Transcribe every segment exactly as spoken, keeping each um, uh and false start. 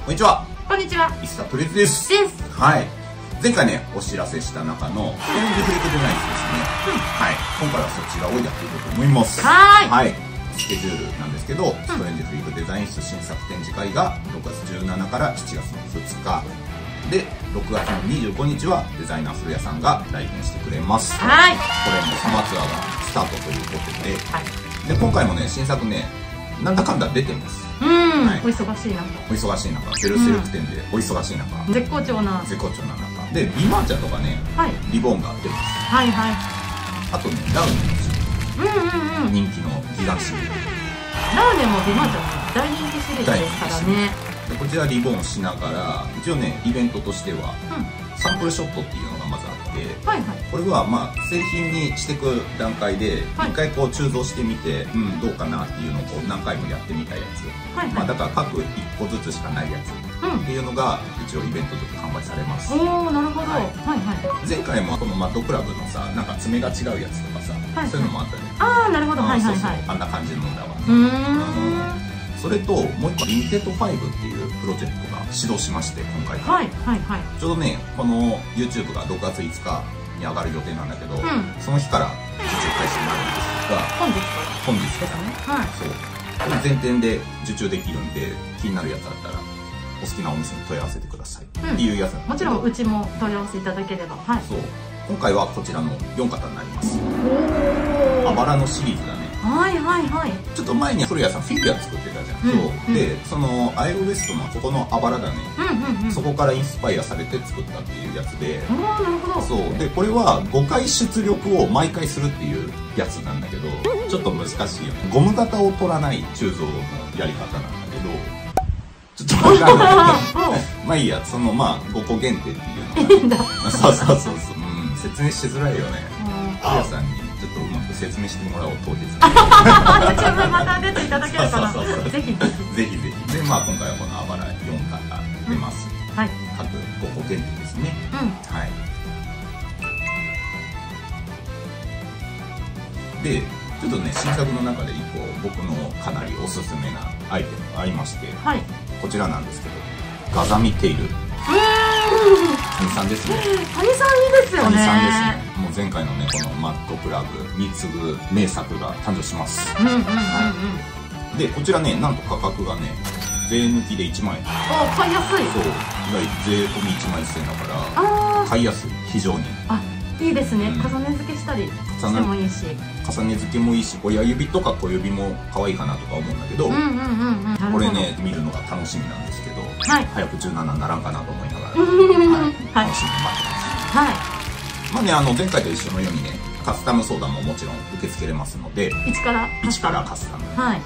こんにちは。 こんにちは。 石田鳥津です。 です。 はい。前回ね、お知らせした中の、ストレンジフリークデザインズですね。うん、はい。今回はそちらをやっていこうと思います。 はーい。 はい。スケジュールなんですけど、ストレンジフリークデザイン室新作展示会がろくがつじゅうしちにちからしちがつのふつか。で、ろくがつのにじゅうごにちはデザイナー古谷さんが来店してくれます。 はい。 これもサマーツアーがスタートということで、 はい。 で、今回もね、新作ね、なんだかんだ出てます。 うん、はい、お忙しい中。 お忙しい中、セルセルク店でお忙しい中。 うん、絶好調な。 絶好調な中。で、ビマーチャとかね、はい、リボンが出ます。 はいはい。 あとね、ラウネの、うんうんうん、人気のギガンシリーズ。 ラウネもビマーチャも大人気シリーズですからね。 でこちらリボンしながら、一応ね、イベントとしては、うん、サンプルショットっていうのがまずあって、はいはい、これはまあ製品にしていく段階で一回こう鋳造してみて、うん、どうかなっていうのをこう何回もやってみたやつ、はいはい、まあだから各いっこずつしかないやつっていうのが一応イベントで販売されます。 おお、なるほど。はいはい。 前回もこのマッドクラブのさ、なんか爪が違うやつとかさ、はい、そういうのもあったね。 ああ、なるほど。はいはいはい。 あんな感じのだわ。うーん。それともう一個リミテッドファイブっていうプロジェクトが始動しまして、今回はいはいはい。 ちょうどね、この YouTube がろくがついつかに上がる予定なんだけど、うん、その日から受注開始になるんですが、 本日から本日からね、はい、そう全店で受注できるんで、気になるやつあったらお好きなお店に問い合わせてください、うん、っていうやつなんだけど、 もちろんうちも問い合わせいただければ、はい、 そう今回はこちらのよんかたになります。あばらのシリーズだね。 はいはいはい。 ちょっと前に古谷さんフィギュア作ってたじゃん。うん、そうで、そのアイロウエストのここのあばらだね、うんうんうん、そこからインスパイアされて作ったっていうやつで、 ああなるほど。 そうで、これはごかい出力を毎回するっていうやつなんだけど、ちょっと難しいよね。ゴム型を取らない鋳造のやり方なんだけど、ちょっと分かんないけどまあいいや、そのまあごこ限定っていうのがそうそうそうそう、うん、説明しづらいよね。古谷さんにちょっとうまく説明してもらおう、当日に。 YouTube また出ていただけるかな。ぜひぜひ。 ぜひぜひ。で、まあ今回はこのあばらよんかた出ます。 うん、はい。 各ごこ限定ですね。うん。はい。で、ちょっとね、新作の中で一個僕のかなりおすすめなアイテムがありまして、はい、こちらなんですけど、ガザミテイル。谷さんですね。 谷さんいいですよね。谷さんですね。 もう前回のね、このマッドクラブに次ぐ名作が誕生します。 うんうんうんうん。 で、こちらね、なんと価格がね、税抜きでいちまんえん。 あ、買いやすい。そう、 いわゆる税込みいちまんせんえんだから、買いやすい、非常に。 あ、いいですね。重ね付けしたりしてもいいし。 重ね付けもいいし、親指とか小指も可愛いかなとか思うんだけど、これね、見るのが楽しみなんですけど、はい、早くじゅうななにならんかなと思いながら、はい、楽しみに待ってます。はい。まあね、あの前回と一緒のようにね、カスタム相談ももちろん受け付けれますので、 一から一からカスタム。はい。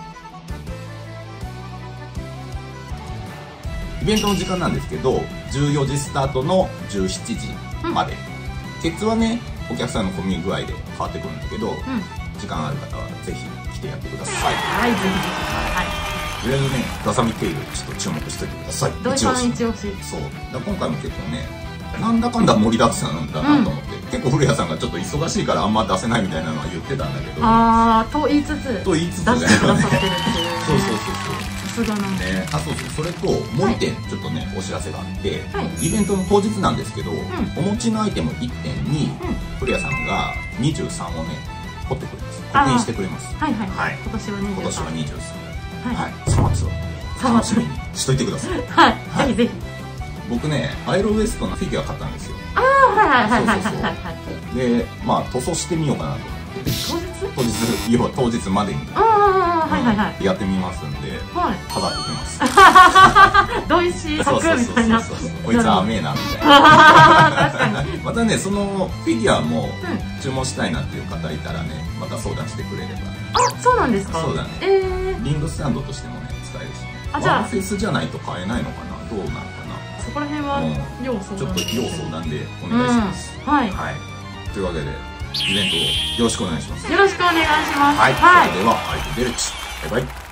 イベントの時間なんですけど、じゅうよじスタートのじゅうしちじまで。ケツはね、お客さんの混み具合で変わってくるんだけど、うん、時間ある方はぜひ来てやってください。 はい、ぜひぜひ。はい。 とりあえずね、ガザミテイルちょっと注目しておいてください。 土井さん一押し。 そう。だ今回も結構ね、なんだかんだ盛りだくさんなんだなと思って、うん、結構古谷さんがちょっと忙しいからあんま出せないみたいなのは言ってたんだけど。 ああ、と言いつつ。 と言いつつ出してくださってるっていう。 そうそうそうそう。 さすがなんで。 ね、あ、そうそう、それともういってんちょっとね、お知らせがあって、はい、イベントの当日なんですけど、うん、お持ちのアイテムいってんに、うん、古谷さんがにじゅうさんをね、彫ってくれます。刻印してくれます。 はいはい。はい。今年はにじゅうさん。 今年はにじゅうさん。はい。さまつを楽しみにしといてください。 はい。ぜひぜひ。 僕ね、アイロウエストのフィギュア買ったんですよ。 ああ、はいはいはいはいはい。 で、まあ塗装してみようかなと。 当日？ 当日、要は当日までに。 はいはいはい。 やってみますんで、飾ってきます。 どいしい作みたいな。 こいつは甘えなみたいな。確かに。またね、そのフィギュアも注文したいなっていう方いたらね、また相談してくれれば。 あ、そうなんですか。 そうだね。ええ。リングスタンドとしてもね、使えるしね。あ、じゃあフェイスじゃないと買えないのかな。どうなのかな。 そこら辺は要相談。 ちょっと要相談でお願いします。はい。はい。というわけでイベントをよろしくお願いします。 よろしくお願いします。 はい。それではアイドルデルチ。バイバイ。